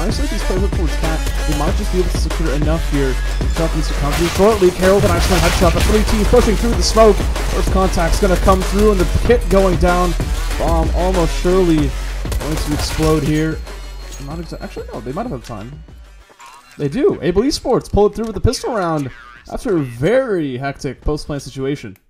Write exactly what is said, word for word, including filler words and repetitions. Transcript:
honestly, if he's playing with towards Cat, he might just be able to secure enough here. Dropping some counter. Short leak, Harold and Iceman headshot. The three teams pushing through the smoke. First contact's going to come through, and the pit going down. Bomb almost surely going to explode here. Not exactly. Actually, no, they might have had time. They do. Able Esports pull it through with the pistol round after a very hectic post-plant situation.